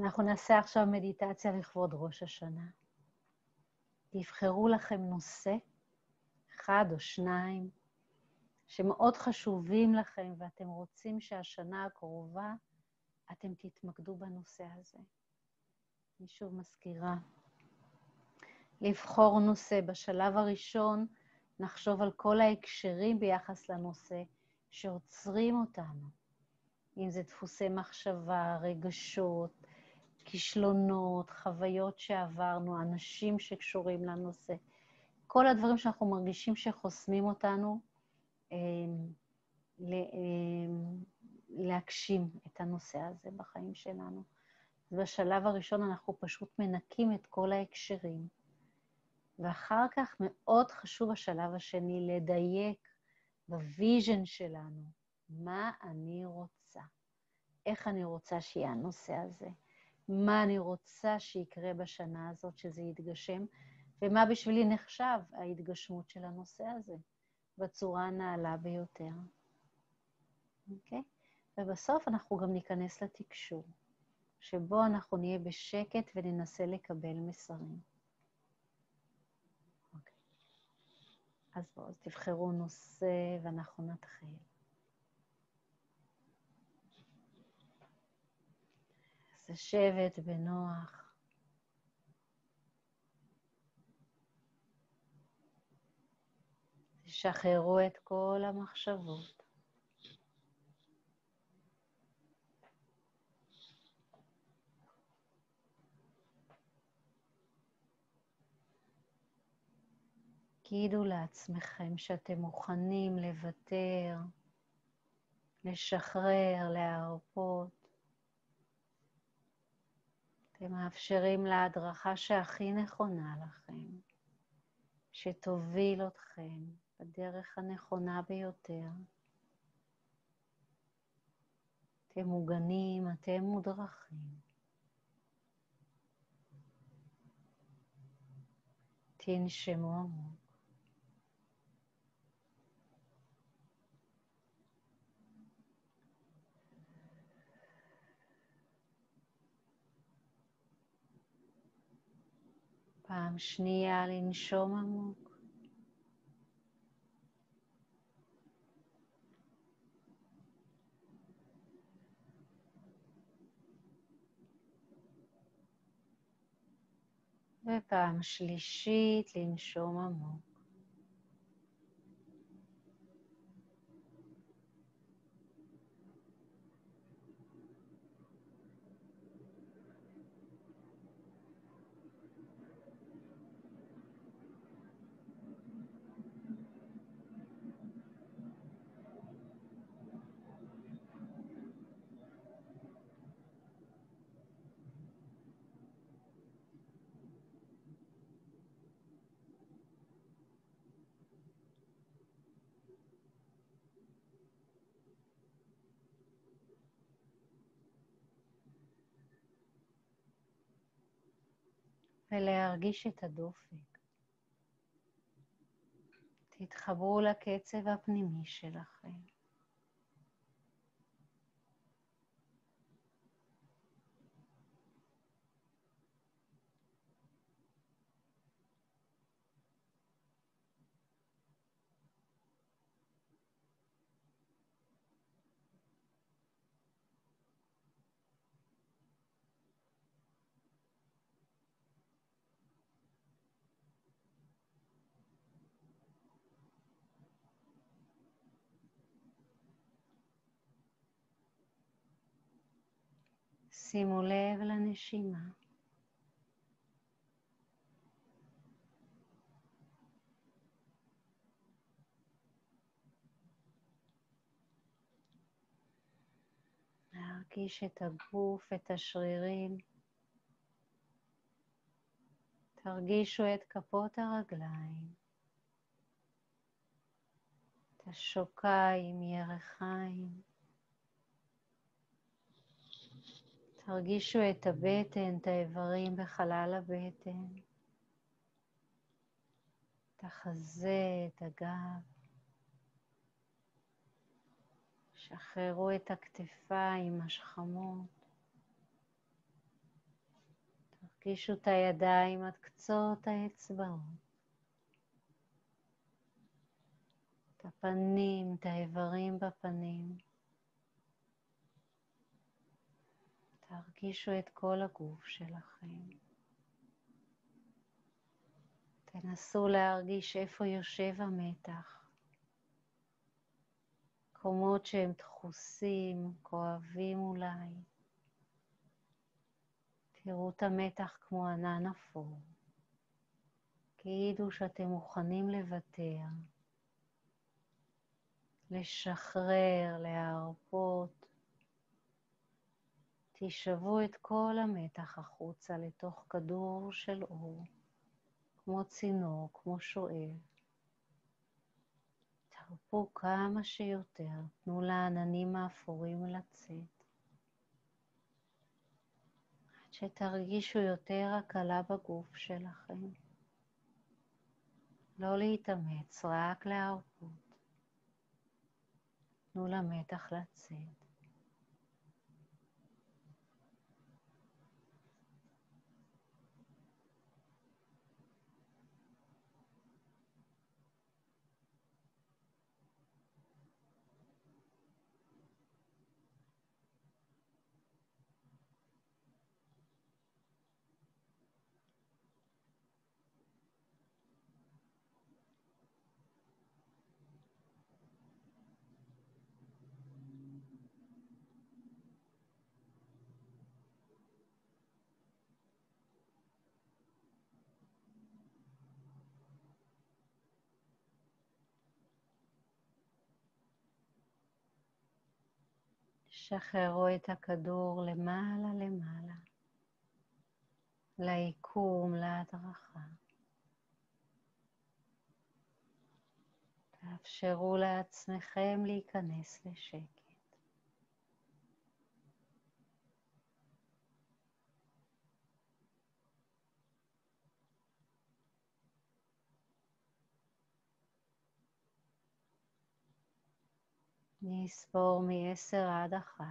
אנחנו נעשה עכשיו מדיטציה לכבוד ראש השנה. תבחרו לכם נושא, אחד או שניים, שמאוד חשובים לכם ואתם רוצים שהשנה הקרובה אתם תתמקדו בנושא הזה. אני שוב מזכירה. לבחור נושא. בשלב הראשון נחשוב על כל ההקשרים ביחס לנושא שעוצרים אותנו. אם זה דפוסי מחשבה, רגשות, כישלונות, חוויות שעברנו, אנשים שקשורים לנושא. כל הדברים שאנחנו מרגישים שחוסמים אותנו להגשים את הנושא הזה בחיים שלנו. אז בשלב הראשון אנחנו פשוט מנקים את כל ההקשרים. ואחר כך מאוד חשוב השלב השני לדייק בוויז'ן שלנו. מה אני רוצה? איך אני רוצה שיהיה הנושא הזה? מה אני רוצה שיקרה בשנה הזאת שזה יתגשם? ומה בשבילי נחשב ההתגשמות של הנושא הזה בצורה הנעלה ביותר. אוקיי? ובסוף אנחנו גם ניכנס לתקשור, שבו אנחנו נהיה בשקט וננסה לקבל מסרים. אוקיי. אז בואו, תבחרו נושא ואנחנו נתחיל. אז לשבת בנוח. תשחררו את כל המחשבות. תגידו לעצמכם שאתם מוכנים לוותר, לשחרר, להרפות. אתם מאפשרים להדרכה שהכי נכונה לכם, שתוביל אתכם בדרך הנכונה ביותר. אתם מוגנים, אתם מודרכים. תנשמו עמוק. פעם שנייה לנשום עמוק. ופעם שלישית לנשום עמוק. ולהרגיש את הדופק. תתחברו לקצב הפנימי שלכם. שימו לב לנשימה. להרגיש את הגוף, את השרירים. תרגישו את כפות הרגליים, את השוקיים, ירכיים. תרגישו את הבטן, את האיברים בחלל הבטן, את החזה, את הגב. שחררו את הכתפיים, השכמות. תרגישו את הידיים עד קצות האצבעות. את הפנים, את האיברים בפנים. תרגישו את כל הגוף שלכם. תנסו להרגיש איפה יושב המתח. מקומות שהם דחוסים, כואבים אולי. תראו את המתח כמו ענן אפור. כאילו שאתם מוכנים לוותר, לשחרר, להרפות. תשאבו את כל המתח החוצה לתוך כדור של אור, כמו צינור, כמו שואב. תרפו כמה שיותר, תנו לעננים האפורים לצאת. עד שתרגישו יותר הקלה בגוף שלכם. לא להתאמץ, רק להרפות. תנו למתח לצאת. שחררו את הכדור למעלה למעלה, ליקום, להדרכה. תאפשרו לעצמכם להיכנס לשקט. נספור מ10 עד 1,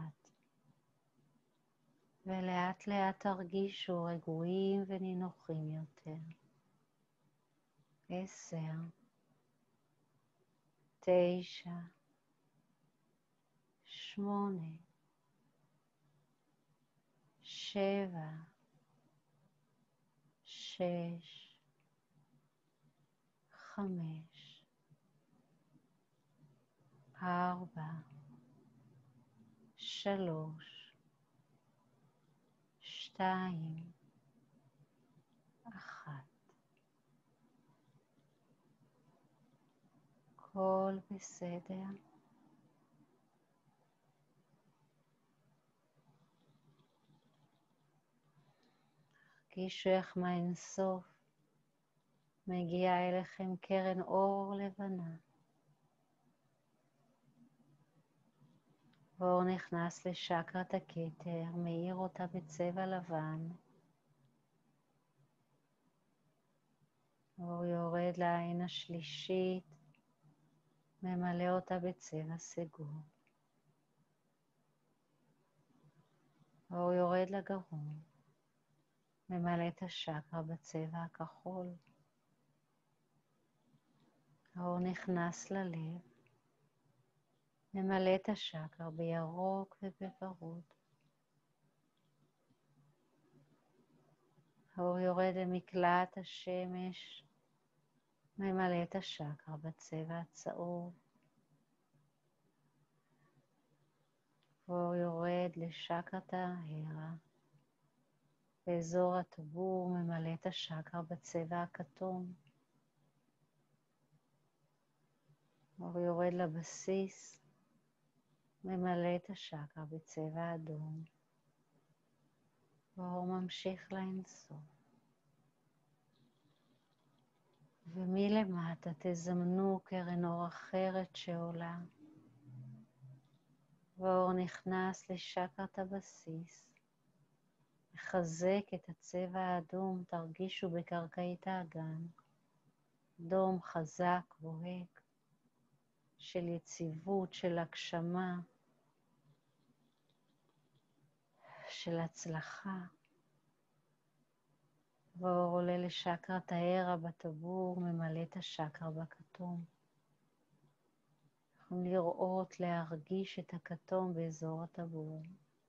ולאט לאט תרגישו רגועים ונינוחים יותר. 10, 9, 8, 7, 6, 5, 4, 3, 2, 1. הכל בסדר. תרגישו איך מהאינסוף מגיעה אליכם קרן אור לבנה. האור נכנס לשקרת הכתר, מאיר אותה בצבע לבן. האור יורד לעין השלישית, ממלא אותה בצבע סגול. האור יורד לגרון, ממלא את השקרה בצבע הכחול. האור נכנס ללב, ממלא את השקרה בירוק ובוורוד. האור יורד למקלט השמש, ממלא את השקרה בצבע הצהוב. האור יורד לשקרת ההרה, באזור הטבור, ממלא את השקרה בצבע הכתום. האור יורד לבסיס, ממלא את השקרה בצבע אדום. האור ממשיך לאינסוף. ומלמטה תזמנו קרן אור אחרת שעולה. והאור נכנס לשקרת הבסיס. מחזק את הצבע האדום, תרגישו בקרקעית האגן. אדום חזק, בוהק, של יציבות, של הגשמה, של הצלחה. ואור עולה לשקרת הערה בטבור, ממלא את השקרה בכתום. יכולים לראות, להרגיש את הכתום באזור הטבור.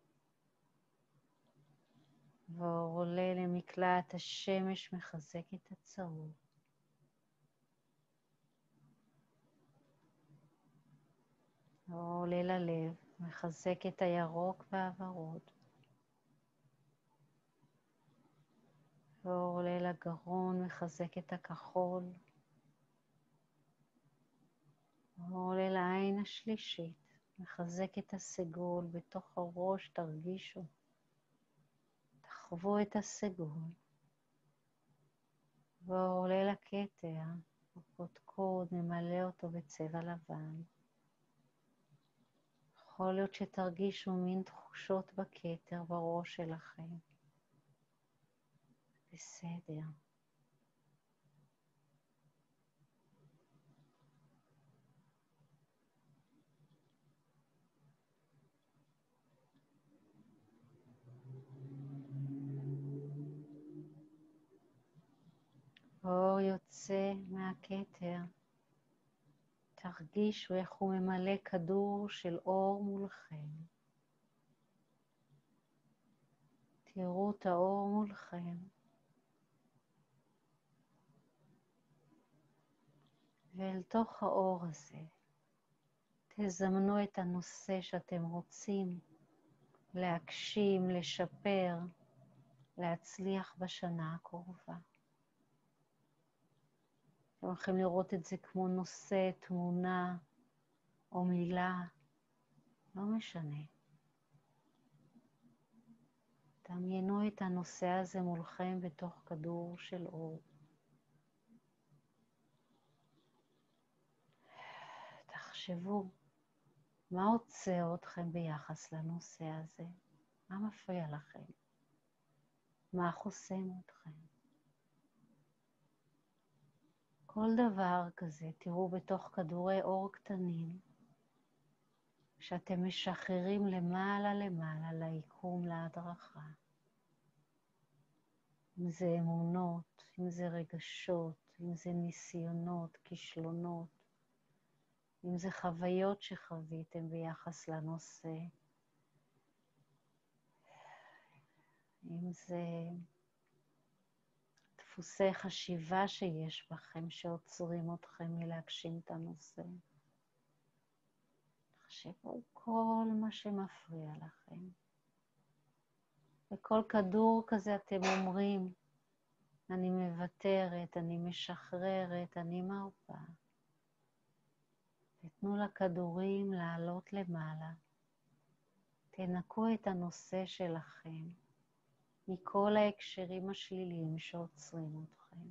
ואור עולה למקלט השמש, מחזק את הצהוב. ואור עולה ללב, מחזק את הירוק והוורוד. ואור עולה לגרון, מחזק את הכחול. ואור עולה לעין השלישית, מחזק את הסגול. בתוך הראש תרגישו, תחוו את הסגול. ואור עולה לכתר, הקודקוד, ממלא אותו בצבע לבן. יכול להיות שתרגישו מין תחושות בכתר בראש שלכם. בסדר. אור יוצא מהכתר. תרגישו איך הוא ממלא כדור של אור מולכם. תראו את האור מולכם. ואל תוך האור הזה תזמנו את הנושא שאתם רוצים להגשים, לשפר, להצליח בשנה הקרובה. אתם יכולים לראות את זה כמו נושא, תמונה או מילה, לא משנה. דמיינו את הנושא הזה מולכם בתוך כדור של אור. תחשבו, מה עוצר אתכם ביחס לנושא הזה? מה מפריע לכם? מה חוסם אתכם? כל דבר כזה, תראו בתוך כדורי אור קטנים, שאתם משחררים למעלה למעלה, ליקום, להדרכה. אם זה אמונות, אם זה רגשות, אם זה ניסיונות, כישלונות, אם זה חוויות שחוויתם ביחס לנושא, אם זה דפוסי חשיבה שיש בכם שעוצרים אתכם מלהגשים את הנושא. תחשבו כל מה שמפריע לכם. בכל כדור כזה אתם אומרים, אני מוותרת, אני משחררת, אני מרפה. תתנו לכדורים לעלות למעלה. תנקו את הנושא שלכם מכל ההקשרים השליליים שעוצרים אתכם.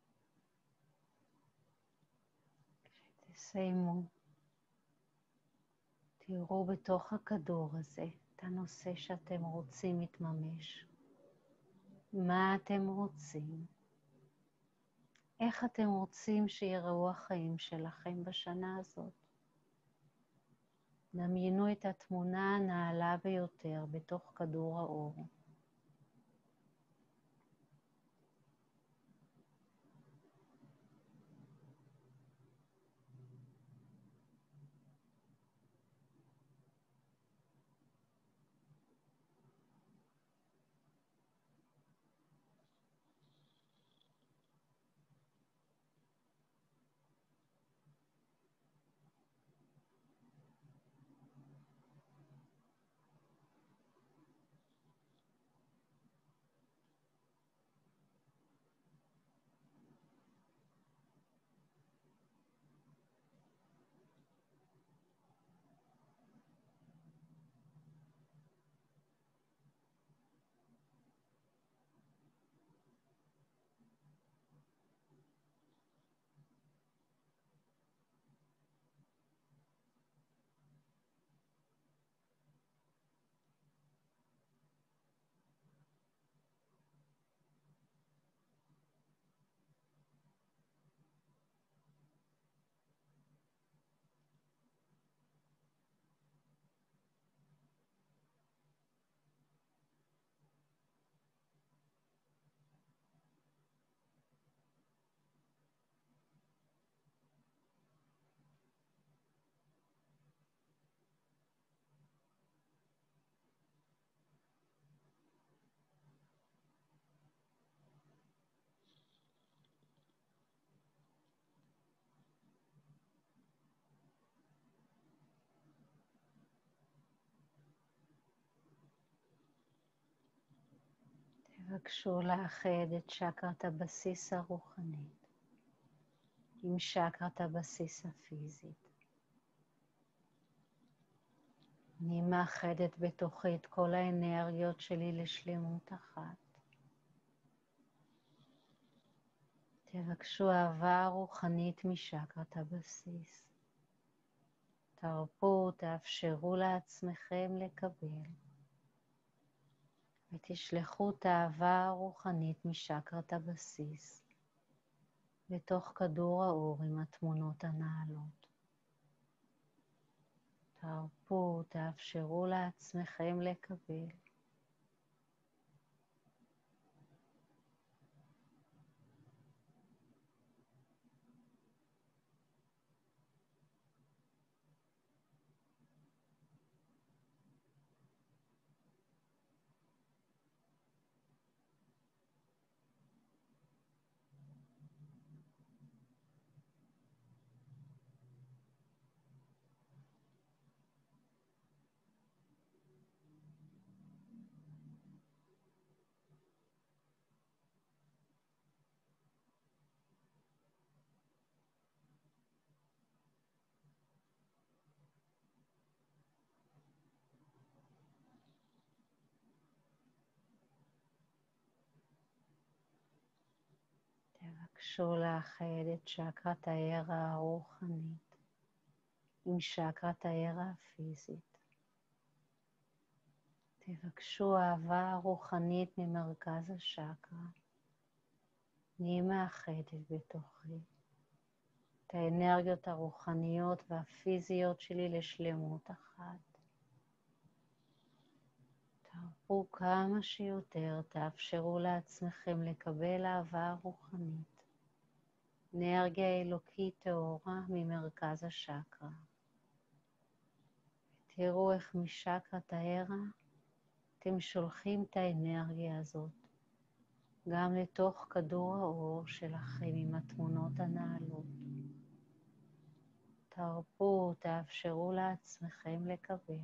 תסיימו. תראו בתוך הכדור הזה את הנושא שאתם רוצים מתממש. מה אתם רוצים? איך אתם רוצים שיראו החיים שלכם בשנה הזאת? דמיינו את התמונה הנעלה ביותר בתוך כדור האור. תבקשו לאחד את שקרת הבסיס הרוחנית עם שקרת הבסיס הפיזית. אני מאחדת בתוכי את כל האנרגיות שלי לשלמות אחת. תבקשו אהבה רוחנית משקרת הבסיס. תרפו, תאפשרו לעצמכם לקבל. ותשלחו את האהבה הרוחנית משקרת הבסיס בתוך כדור האור עם התמונות הנעלות. תרפו, תאפשרו לעצמכם לקבל. תבקשו לאחד את שקרת הערה הרוחנית עם שקרת הערה הפיזית. תבקשו אהבה רוחנית ממרכז השקרה. אני מאחדת בתוכי את האנרגיות הרוחניות והפיזיות שלי לשלמות אחת. תרפו כמה שיותר, תאפשרו לעצמכם לקבל אהבה רוחנית, אנרגיה אלוקית טהורה ממרכז השקרה. תראו איך משקרת הערה אתם שולחים את האנרגיה הזאת גם לתוך כדור האור שלכם עם התמונות הנעלות. תרפו, תאפשרו לעצמכם לקבל.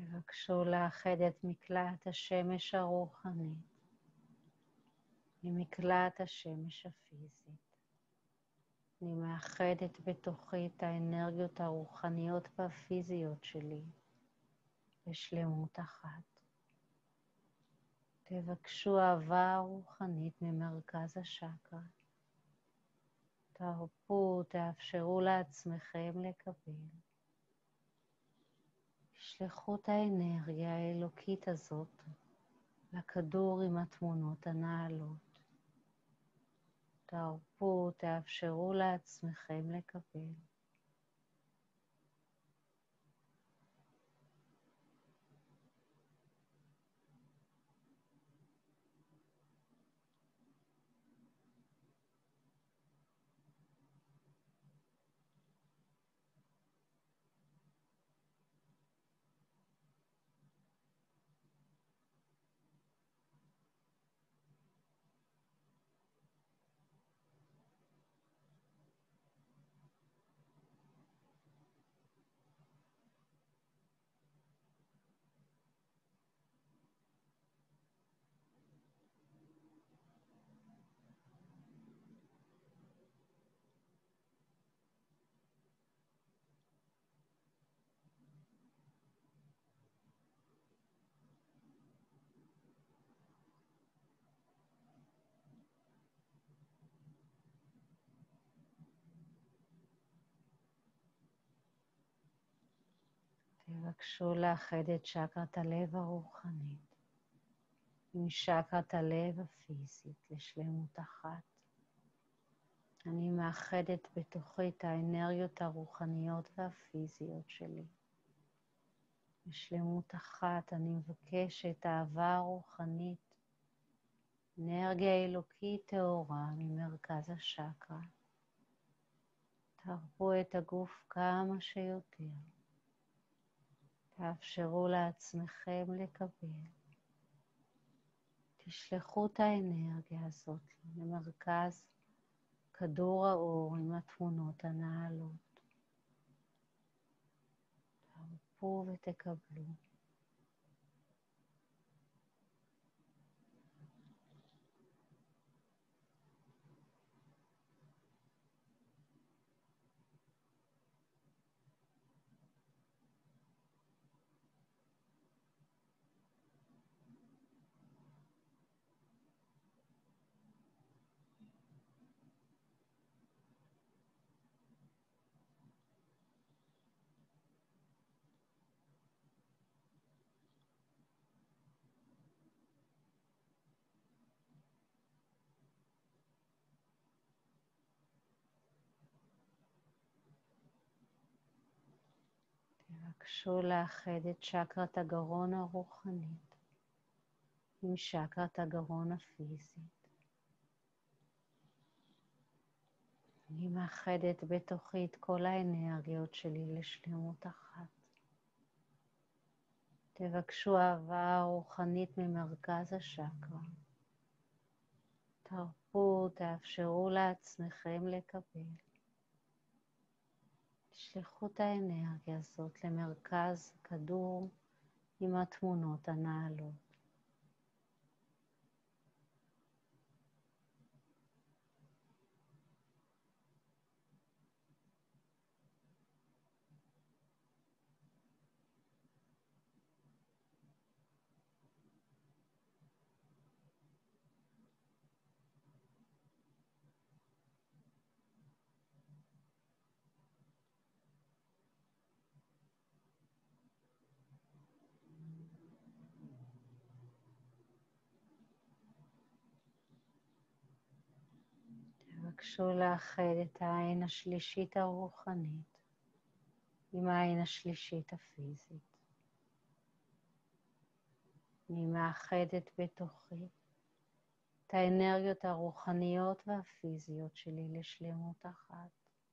תבקשו לאחד את מקלעת השמש הרוחנית ממקלעת השמש הפיזית. אני מאחדת בתוכי את האנרגיות הרוחניות והפיזיות שלי לשלמות אחת. תבקשו אהבה רוחנית ממרכז השקרה. תרפו, תאפשרו לעצמכם לקבל. תשלחו את האנרגיה האלוקית הזאת לכדור עם התמונות הנעלות. תרפו, תאפשרו לעצמכם לקבל. תבקשו לאחד את שקרת הלב הרוחנית עם שקרת הלב הפיזית לשלמות אחת. אני מאחדת בתוכי את האנרגיות הרוחניות והפיזיות שלי. לשלמות אחת אני מבקשת אהבה רוחנית, אנרגיה אלוקית טהורה ממרכז השקרה. תרפו את הגוף כמה שיותר. תאפשרו לעצמכם לקבל. תשלחו את האנרגיה הזאת למרכז כדור האור עם התמונות הנעלות. תרפו ותקבלו. תבקשו לאחד את שקרת הגרון הרוחנית עם שקרת הגרון הפיזית. אני מאחדת בתוכי את כל האנרגיות שלי לשלמות אחת. תבקשו אהבה רוחנית ממרכז השקרה. תרפו, תאפשרו לעצמכם לקבל. תשלחו את האנרגיה הזאת למרכז כדור עם התמונות הנעלות. תבקשו לאחד את העין השלישית הרוחנית עם העין השלישית הפיזית. אני מאחדת בתוכי את האנרגיות הרוחניות והפיזיות שלי לשלמות אחת.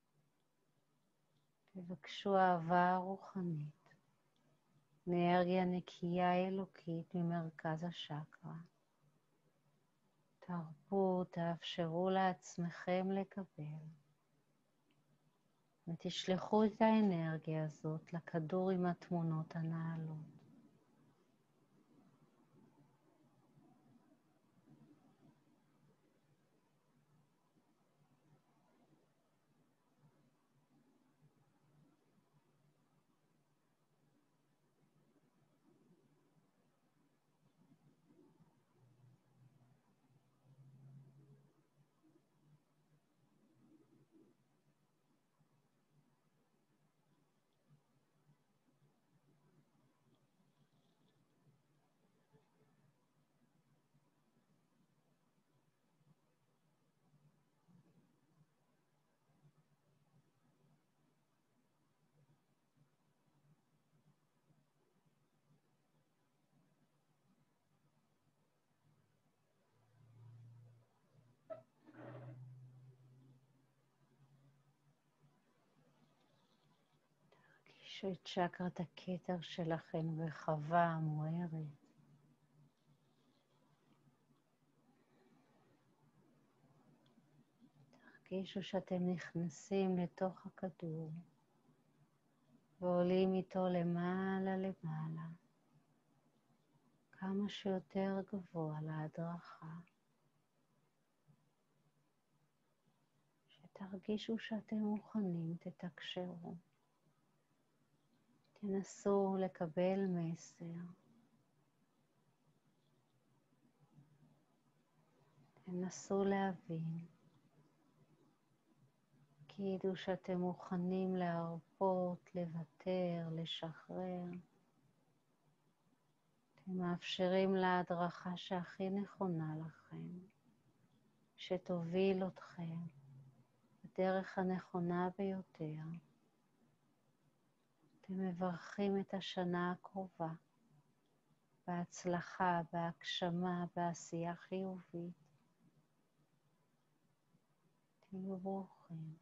תבקשו אהבה רוחנית, אנרגיה נקייה אלוקית ממרכז השקרה. תרפו, תאפשרו לעצמכם לקבל. ותשלחו את האנרגיה הזאת לכדור עם התמונות הנעלות. שאת צ'קרת הכתר שלכם רחבה, מוארת. תרגישו שאתם נכנסים לתוך הכדור ועולים איתו למעלה למעלה, כמה שיותר גבוה להדרכה. שתרגישו שאתם מוכנים, תתקשרו. תנסו לקבל מסר. תנסו להבין. תגידו שאתם מוכנים להרפות, לוותר, לשחרר. אתם מאפשרים להדרכה שהכי נכונה לכם, שתוביל אתכם בדרך הנכונה ביותר. אתם מברכים את השנה הקרובה בהצלחה, בהגשמה, בעשייה חיובית. תהיו ברוכים.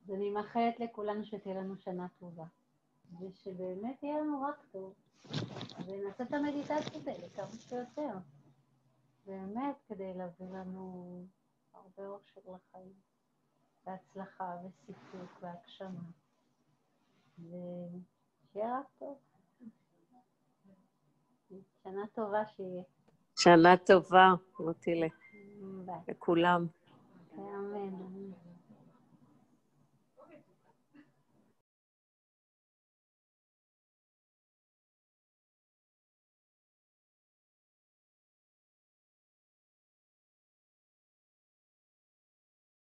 אז אני מאחלת לכולנו שתהיה לנו שנה טובה, ושבאמת יהיה לנו רק טוב, ונעשה את המדיטציות האלה כמה שיותר, באמת כדי להביא לנו הרבה אושר לחיים, והצלחה וסיפוק והגשמה, ושיהיה רק טוב. שנה טובה שיהיה. שנה טובה, רותי, ביי. לכולם.